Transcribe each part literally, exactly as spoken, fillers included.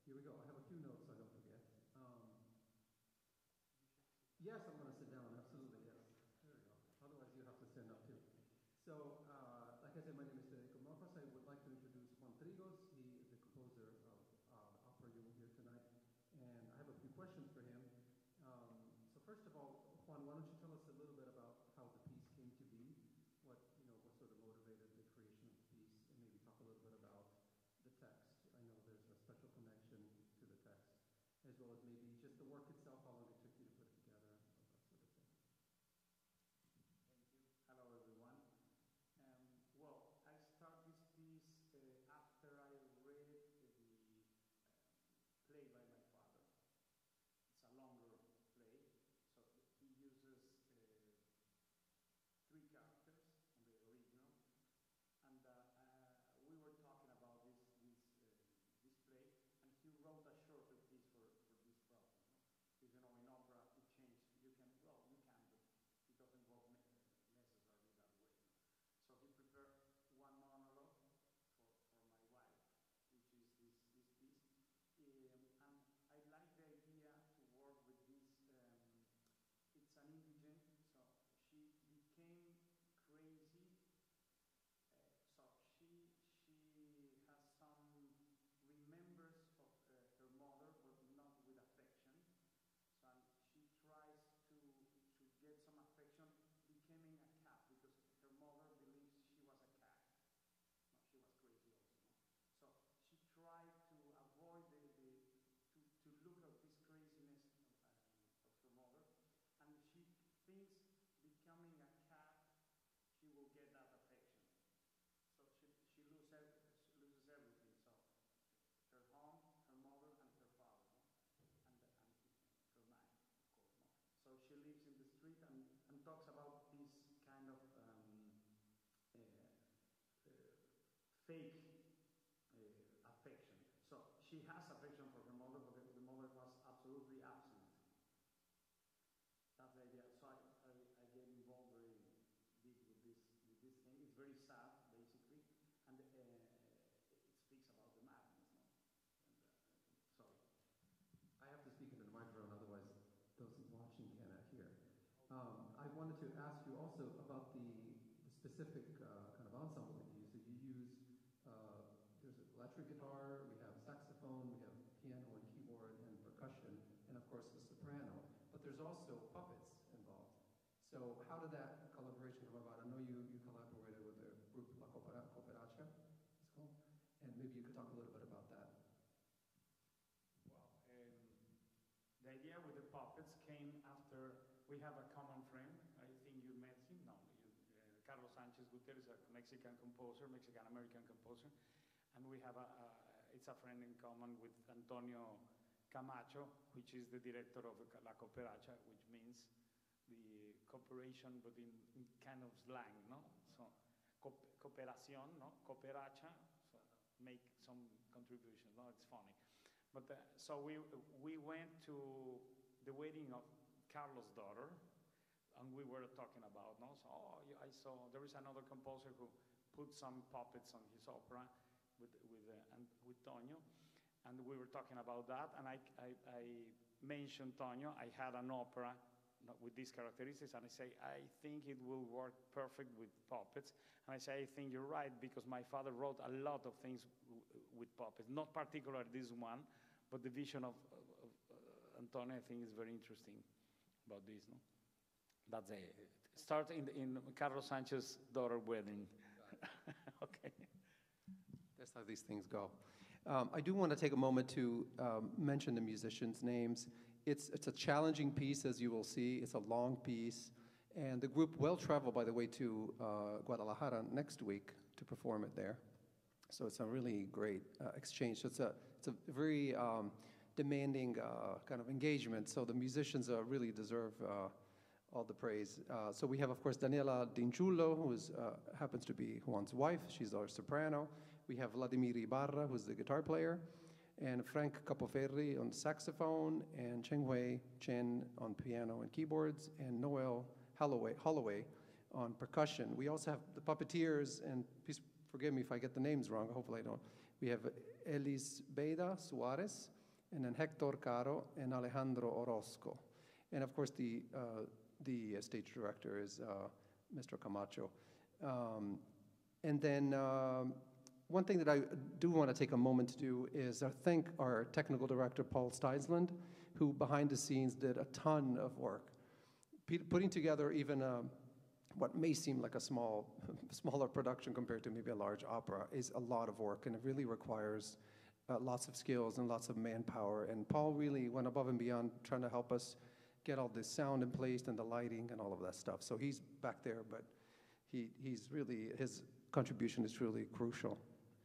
Here we go. I have a few notes so I don't forget. Um, yes, I'm going to sit down. Absolutely, yes. There we go. Otherwise, you have to stand up too. So, uh, like I said, my name is Federico Marcos. I would like to introduce Juan Trigos. He is the composer of uh, the opera you will hear tonight. And I have a few questions for him. Um, so first of all, Juan, why don't you tell us a little bit about how the piece came to be? What, you know, what sort of motivated the creation of the piece? And maybe talk a little bit about the text. I know there's a special connection to the text, as well as maybe just the work itself, how long it took you to put it together, all that sort of thing. Thank you. Hello, everyone. Um, well, I started this piece uh, after I read the um, play by my father. It's a longer play, so he uses uh, three characters on the original, and uh, uh, we were talking about this this uh, this play, and he wrote a shorter piece for for this problem. Because you know, in opera, it changed. You can well, you can, but it doesn't work necessarily that way. So he prepared one monologue for, for my wife, which is this, this piece. Um, and I like the idea to work with this, um, it's an indigent, so she became crazy. Uh, so she, she has some remembers of uh, her mother, but not with affection. So she tries to, to get some affection, becoming a cat, because her mother believes she was a cat. No, she was crazy also. No? So she tried to avoid the, the to, to look at this craziness of, uh, of her mother, and she thinks becoming a cat, she will get that affection. So she, she, lose every, she loses everything. So her home, her mother, and her father, no? and, and her mind, of course. No? So she lives in the street and, and talks about this kind of um, uh, uh, fake uh, affection. So she has affection for her mother, but the, the mother was absolutely absent. That's the idea. So I, I, I get involved very deep with this, with this thing. It's very sad, basically, and uh, it speaks about the madness. No? And, uh, sorry. I have to speak into the microphone, otherwise those watching cannot hear. Um, I wanted to ask you also about the, the specific uh, kind of ensemble that you use. So you use, uh, there's an electric guitar, we have saxophone, we have piano and keyboard and percussion, and of course the soprano, but there's also puppets involved. So how did that collaboration come about? I know you, you collaborated with the group La Coperacha, it's called, and maybe you could talk a little bit about that. Well, um, the idea with the puppets came after we have a common friend. I think you met him. No, you, uh, Carlos Sanchez Gutierrez, a Mexican composer, Mexican-American composer. And we have a, a, it's a friend in common with Antonio Camacho, which is the director of La Coperacha, which means the cooperation, but in, in kind of slang, no? So, co cooperación, no? Coperacha, so make some contribution, no? It's funny. But uh, so we, we went to the wedding of Carlos' daughter, and we were talking about, no? So, oh, I saw, there is another composer who put some puppets on his opera with, with, uh, and, with Tonio, and we were talking about that, and I, I, I mentioned Tonio. I had an opera with these characteristics, and I say, I think it will work perfect with puppets. And I say, I think you're right, because my father wrote a lot of things with puppets, not particularly this one, but the vision of, of, of uh, Antonio, I think, is very interesting about this. No? That's it. Start in, in Carlos Sanchez's daughter wedding. Okay. That's how these things go. Um, I do want to take a moment to um, mention the musicians' names. It's, it's a challenging piece, as you will see. It's a long piece. And the group will travel, by the way, to uh, Guadalajara next week to perform it there. So it's a really great uh, exchange. So it's a, it's a very um, demanding uh, kind of engagement. So the musicians uh, really deserve uh, all the praise. Uh, so we have, of course, Daniela D'Ingiullo, who is, uh, happens to be Juan's wife. She's our soprano. We have Vladimir Ibarra, who's the guitar player, and Frank Capoferri on saxophone, and Chen-Hui Jen on piano and keyboards, and Noel Halloway, Halloway on percussion. We also have the puppeteers, and please forgive me if I get the names wrong, hopefully I don't. We have Elisbeida Suárez, and then Héctor Caro and Alejandro Orozco. And of course, the, uh, the stage director is uh, Mister Camacho. Um, and then um, one thing that I do want to take a moment to do is uh, thank our technical director, Paul Steisland, who behind the scenes did a ton of work. P putting together even a, what may seem like a small, smaller production compared to maybe a large opera is a lot of work, and it really requires uh, lots of skills and lots of manpower. And Paul really went above and beyond trying to help us get all this sound in place and the lighting and all of that stuff. So he's back there, but he, he's really, his contribution is really crucial.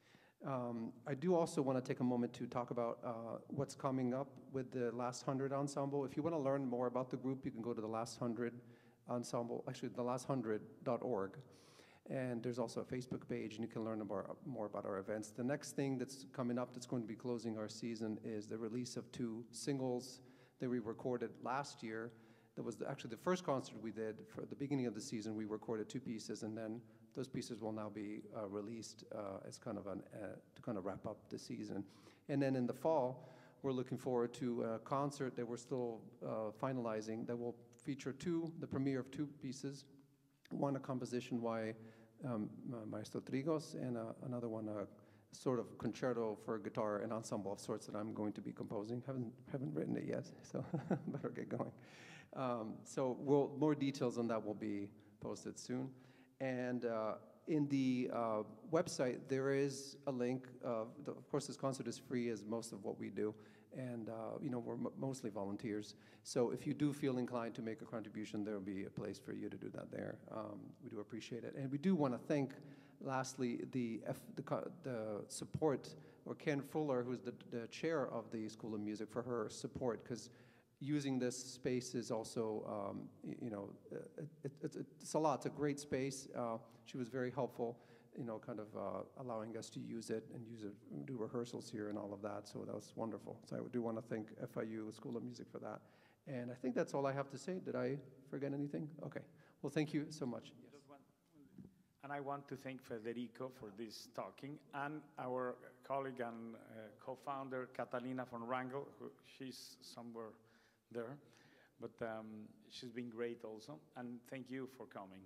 Um, I do also want to take a moment to talk about uh, what's coming up with the Last Hundred Ensemble. If you want to learn more about the group, you can go to the Last Hundred Ensemble, actually the last hundred dot org. And there's also a Facebook page, and you can learn about, more about our events. The next thing that's coming up that's going to be closing our season is the release of two singles that we recorded last year. That was the, actually the first concert we did. For the beginning of the season, we recorded two pieces, and then those pieces will now be uh, released uh, as kind of an, uh, to kind of wrap up the season. And then in the fall, we're looking forward to a concert that we're still uh, finalizing that will feature two, the premiere of two pieces. One, a composition by um, Maestro Trigos, and uh, another one, a sort of concerto for guitar and ensemble of sorts that I'm going to be composing. Haven't, haven't written it yet, so better get going. Um, so we'll, more details on that will be posted soon. And uh, in the uh, website, there is a link. Uh, the, of course, this concert is free, as most of what we do. And, uh, you know, we're m mostly volunteers. So if you do feel inclined to make a contribution, there will be a place for you to do that there. Um, we do appreciate it. And we do want to thank, lastly, the, F, the, the support, or Ken Fuller, who's the, the chair of the School of Music, for her support, because using this space is also, um, you know, it, it, it's, it's a lot. It's a great space. Uh, she was very helpful, you know, kind of uh, allowing us to use it and use it, do rehearsals here and all of that. So that was wonderful. So I do want to thank F I U School of Music for that. And I think that's all I have to say. Did I forget anything? Okay. Well, thank you so much. Yes. Just one, and I want to thank Federico for this talking, and our colleague and uh, co-founder, Catalina von Rangel, who she's somewhere there, but um, she's been great also, and thank you for coming.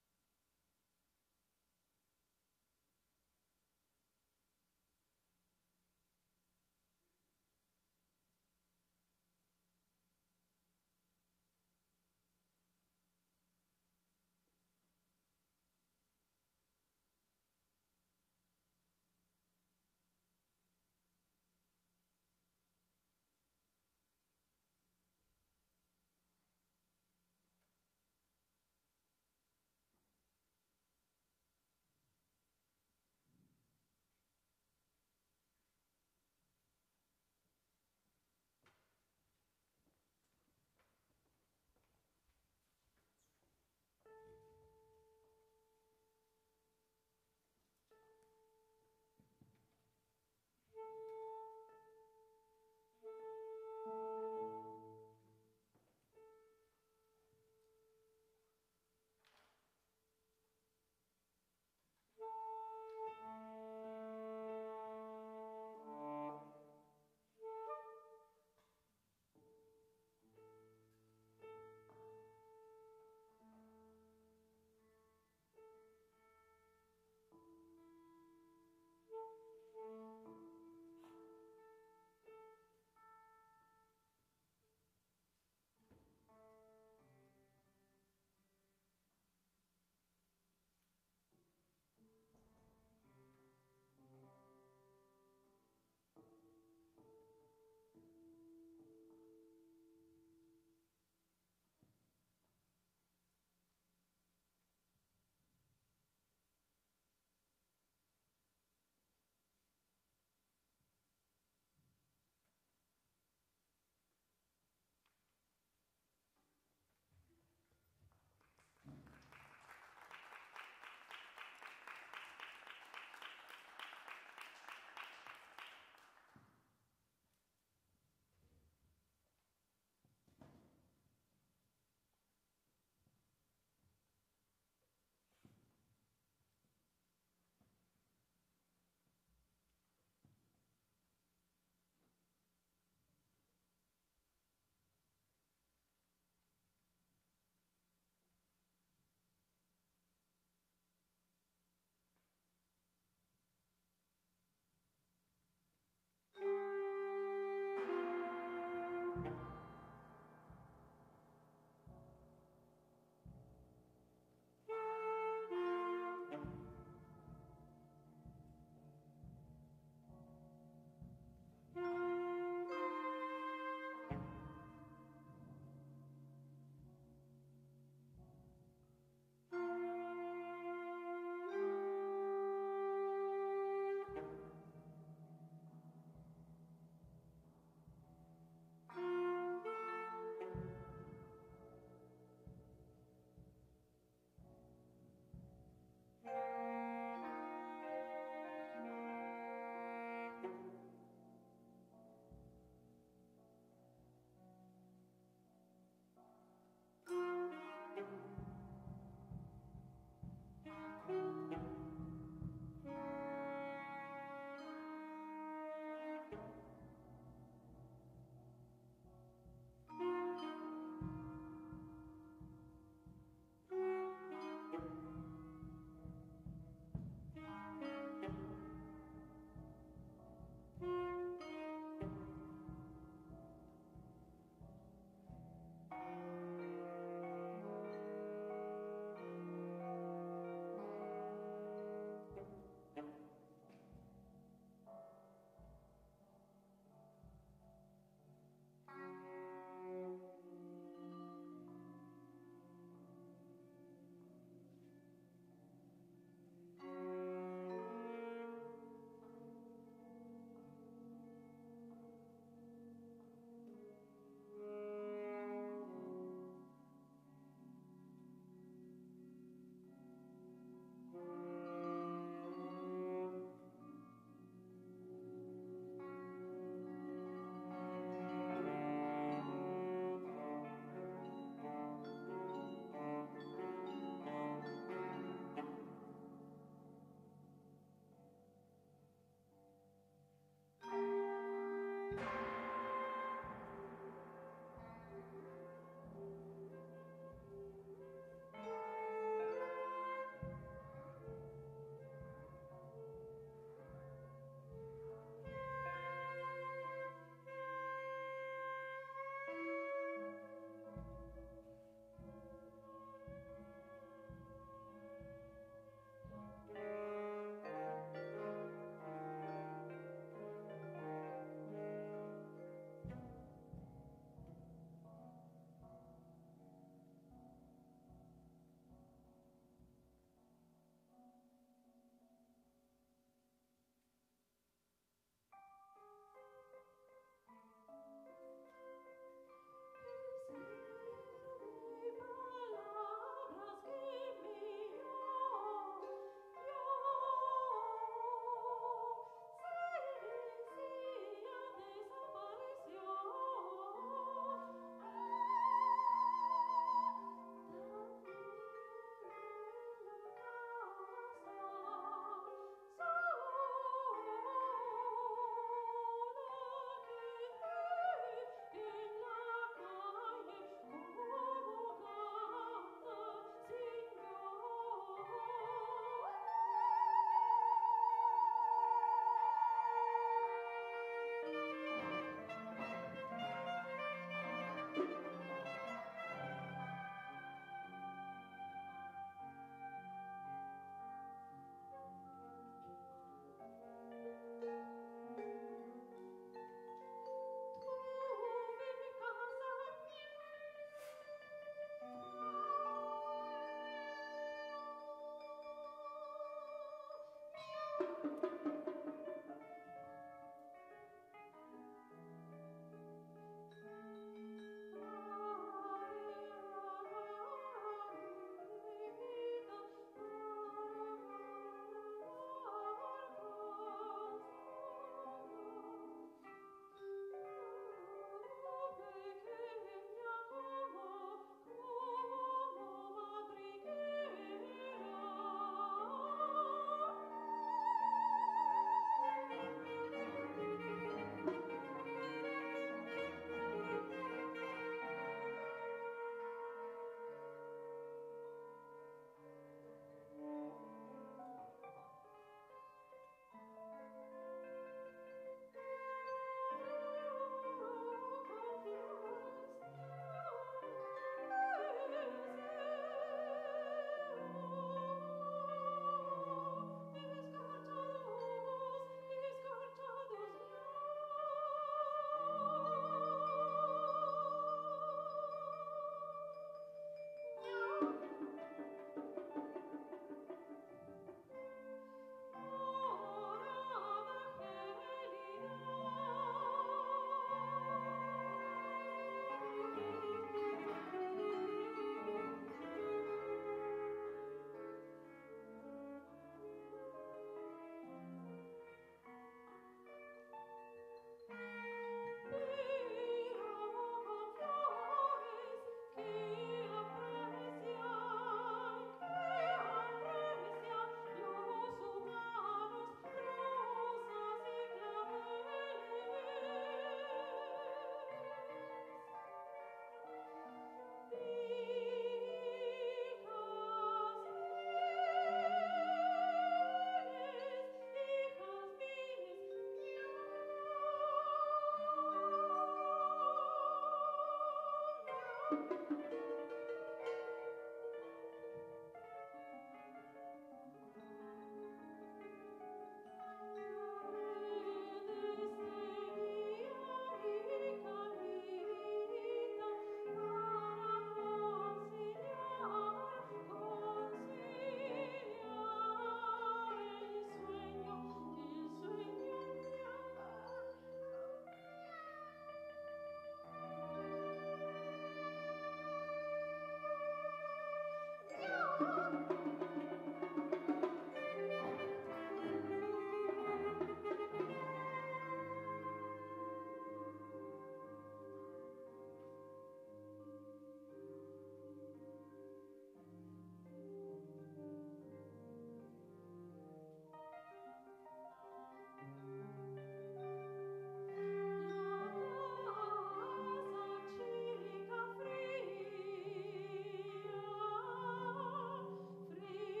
Free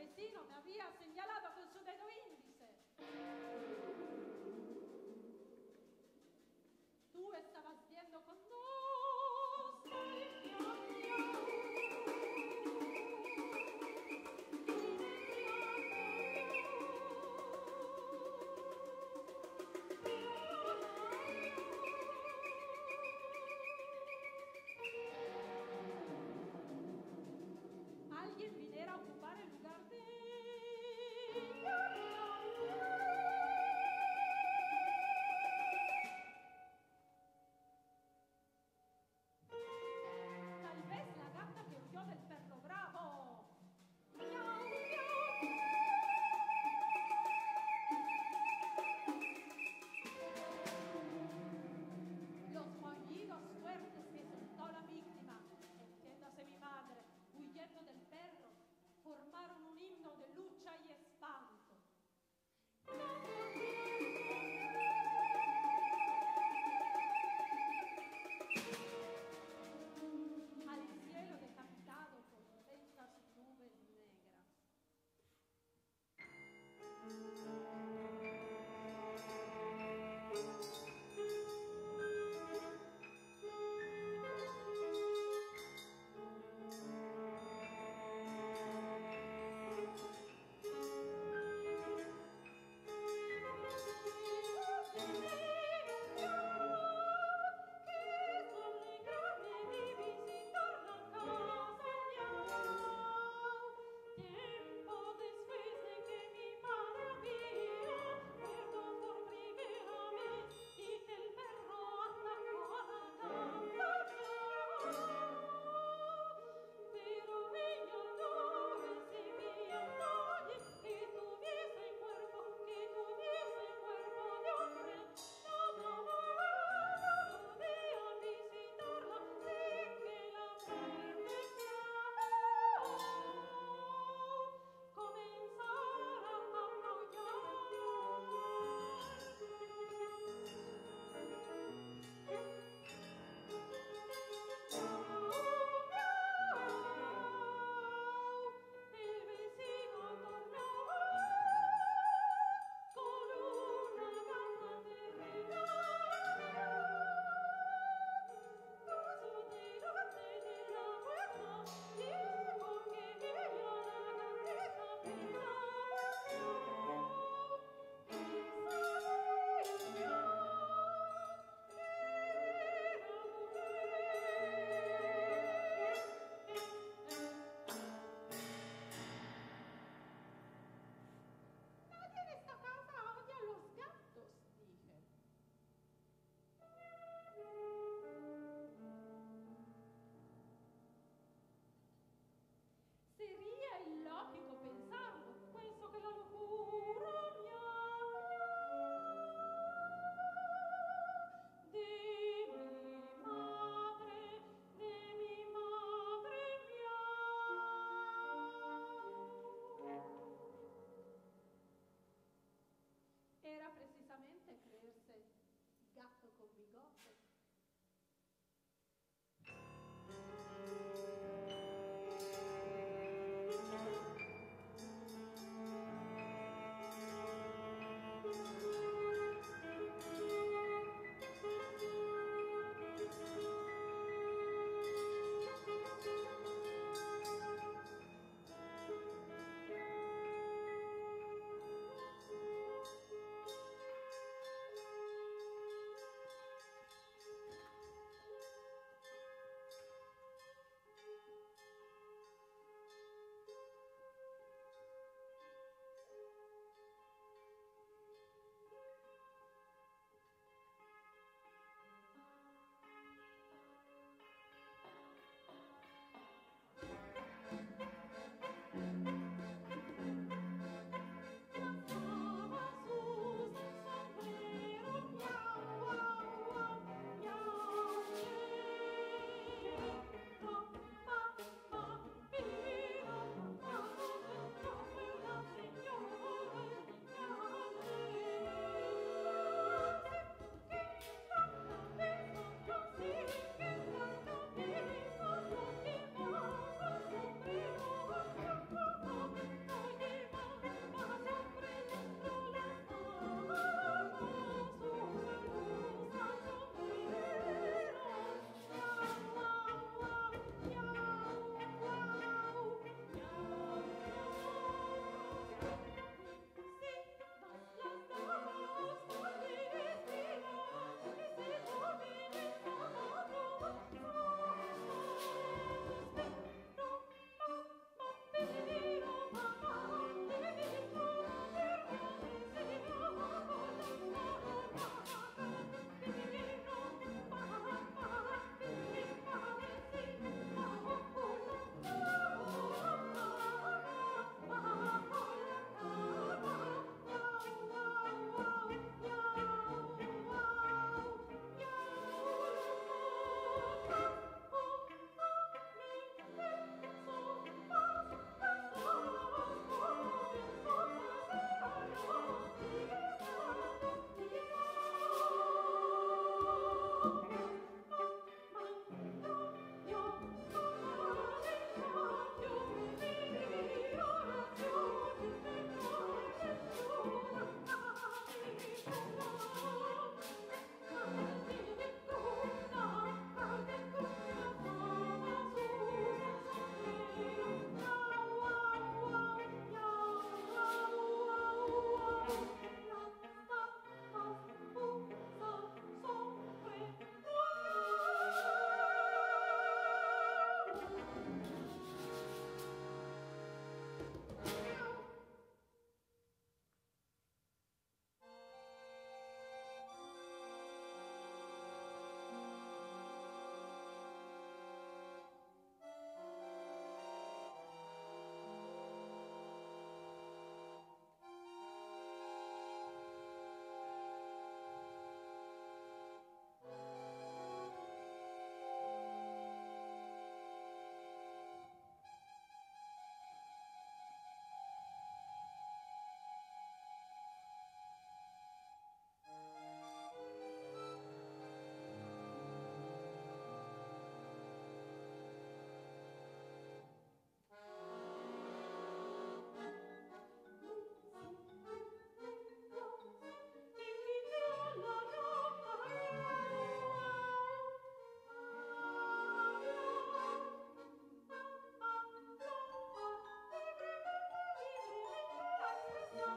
vecino me había señalado con su dedo índice. Tú estabas viendo con nostalgia. Alguien viniera a ocupar el lugar de tal vez la gata que huyó del perro bravo. Miau, miau. Los maullidos fuertes que soltó la víctima, entiéndase mi madre, huyendo del perro, formaron un himno de lucha y espanto. Al cielo decapitado por densas nubes negras.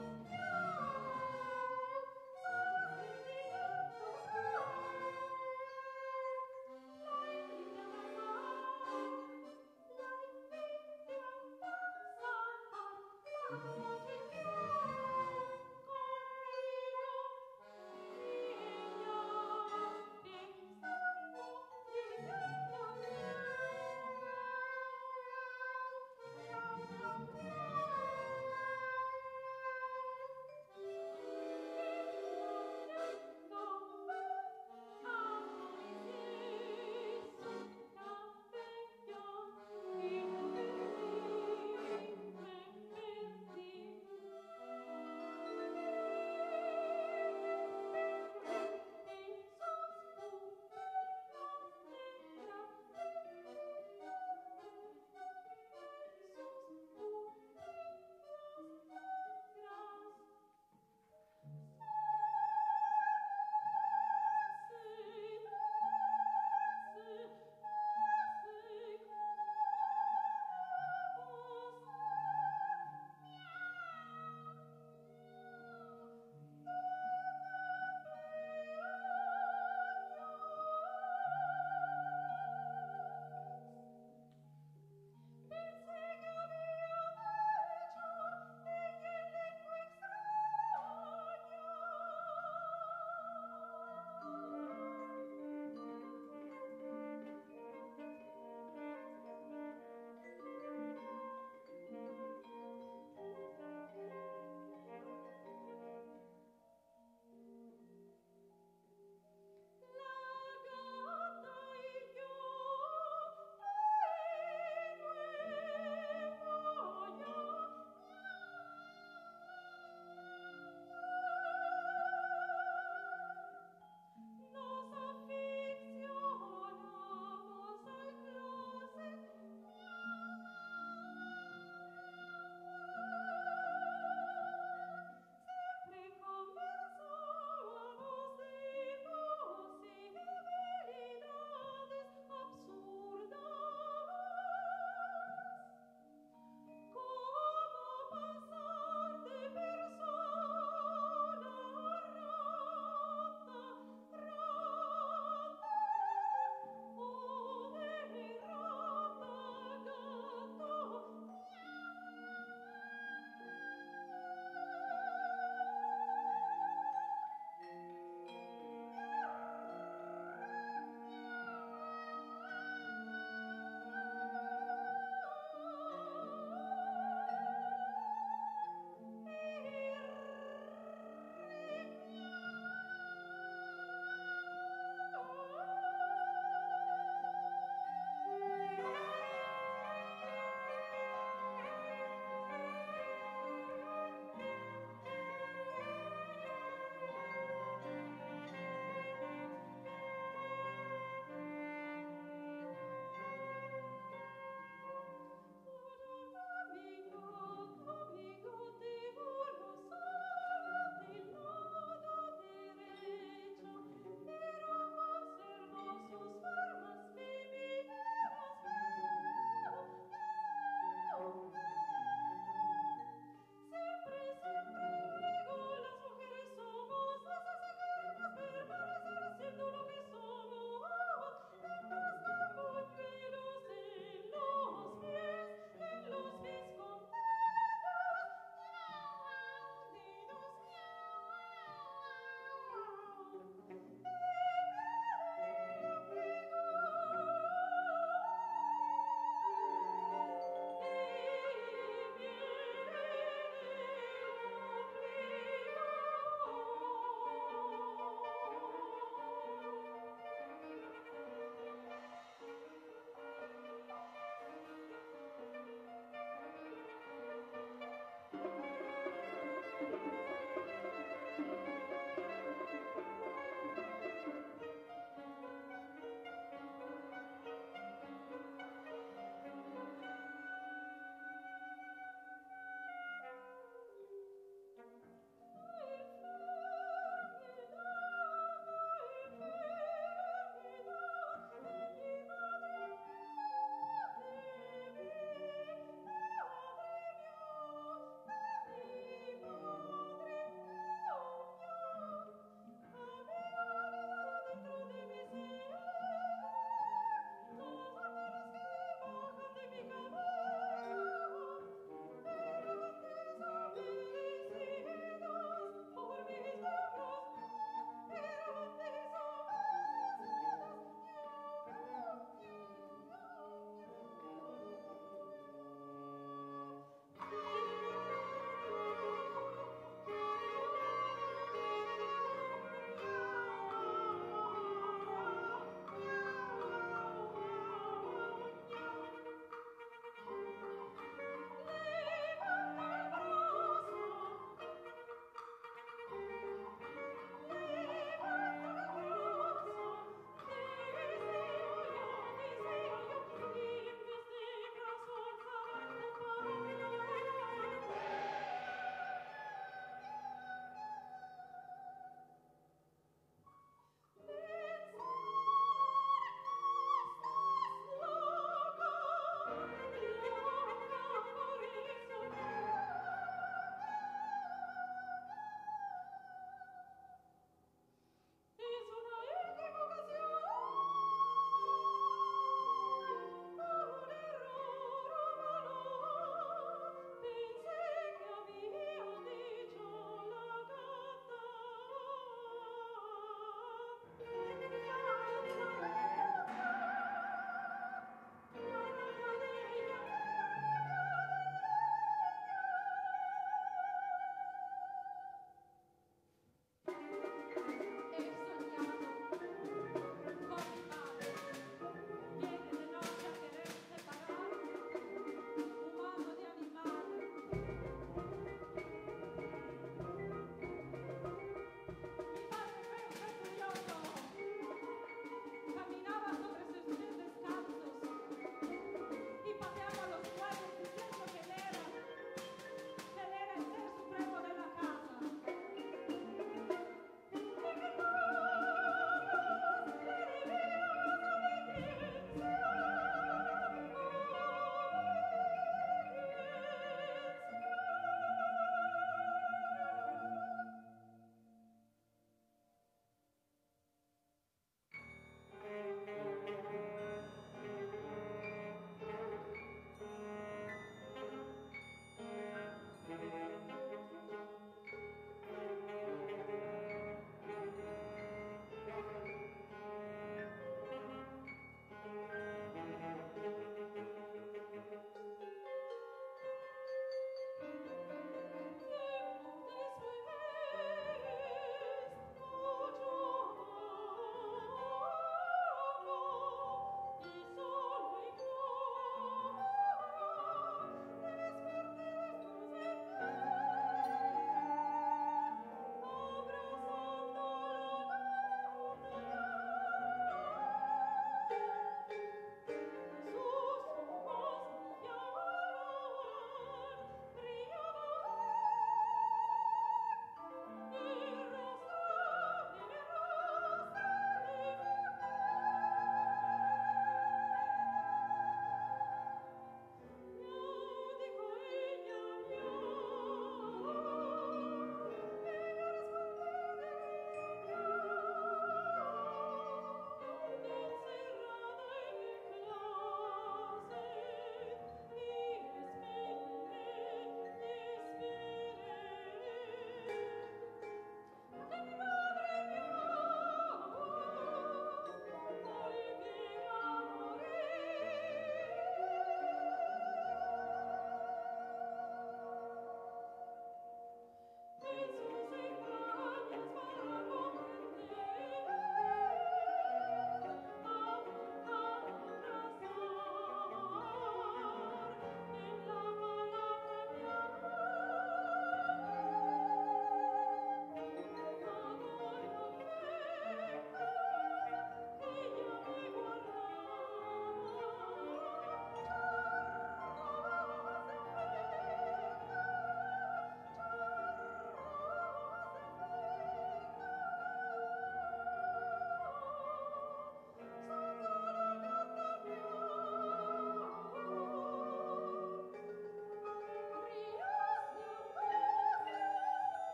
Merci.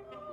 Thank you.